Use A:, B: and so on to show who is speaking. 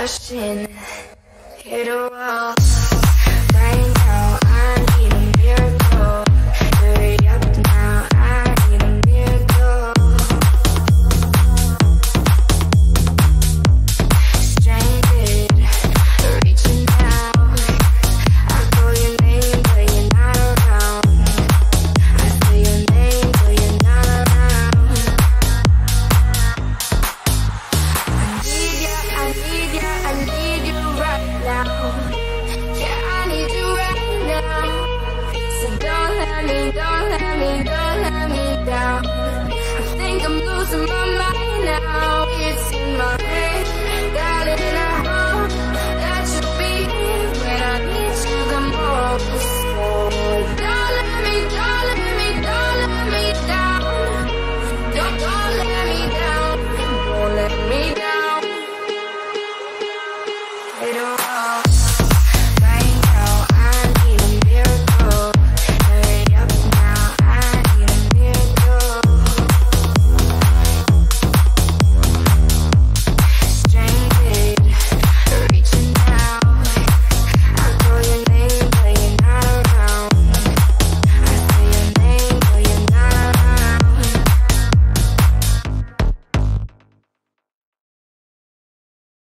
A: crashing, hit a wall. Right now, I need a miracle. Hurry up now, I need a miracle. Stranded, reaching out. I call your name, but you're not around. I say your name, but you're not around. I need you right now. Yeah, I need you right now. So don't let me down. I think I'm losing my mind now.